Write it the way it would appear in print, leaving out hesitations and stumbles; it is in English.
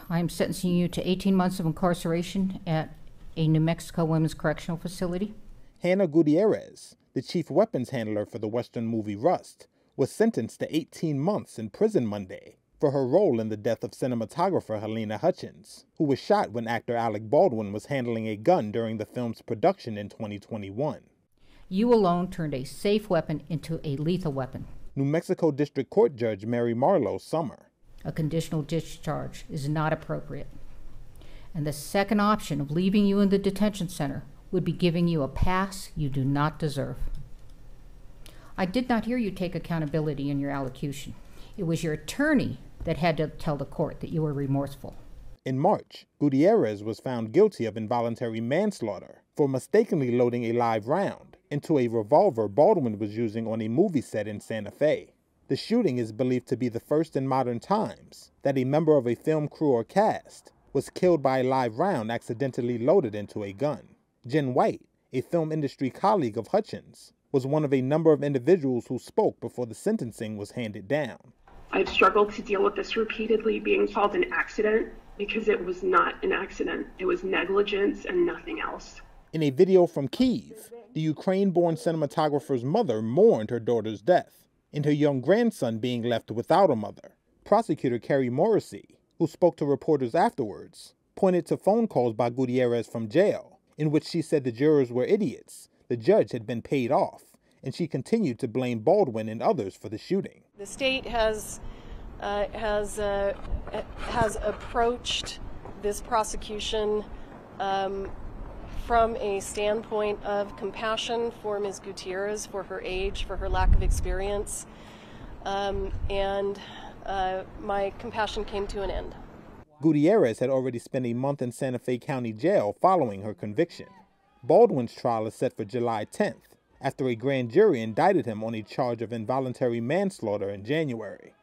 I am sentencing you to 18 months of incarceration at a New Mexico Women's Correctional Facility. Hannah Gutierrez, the chief weapons handler for the Western movie Rust, was sentenced to 18 months in prison Monday for her role in the death of cinematographer Helena Hutchins, who was shot when actor Alec Baldwin was handling a gun during the film's production in 2021. You alone turned a safe weapon into a lethal weapon. New Mexico District Court Judge Mary Marlowe Summer. A conditional discharge is not appropriate. And the second option of leaving you in the detention center would be giving you a pass you do not deserve. I did not hear you take accountability in your allocution. It was your attorney that had to tell the court that you were remorseful. In March, Gutierrez was found guilty of involuntary manslaughter for mistakenly loading a live round into a revolver Baldwin was using on a movie set in Santa Fe. The shooting is believed to be the first in modern times that a member of a film crew or cast was killed by a live round accidentally loaded into a gun. Jen White, a film industry colleague of Hutchins, was one of a number of individuals who spoke before the sentencing was handed down. I've struggled to deal with this repeatedly being called an accident because it was not an accident. It was negligence and nothing else. In a video from Kyiv, the Ukraine-born cinematographer's mother mourned her daughter's death and her young grandson being left without a mother. Prosecutor Carrie Morrissey, who spoke to reporters afterwards, pointed to phone calls by Gutierrez from jail in which she said the jurors were idiots, the judge had been paid off, and she continued to blame Baldwin and others for the shooting. The state has approached this prosecution from a standpoint of compassion for Ms. Gutierrez, for her age, for her lack of experience, and my compassion came to an end. Gutierrez had already spent a month in Santa Fe County Jail following her conviction. Baldwin's trial is set for July 10th, after a grand jury indicted him on a charge of involuntary manslaughter in January.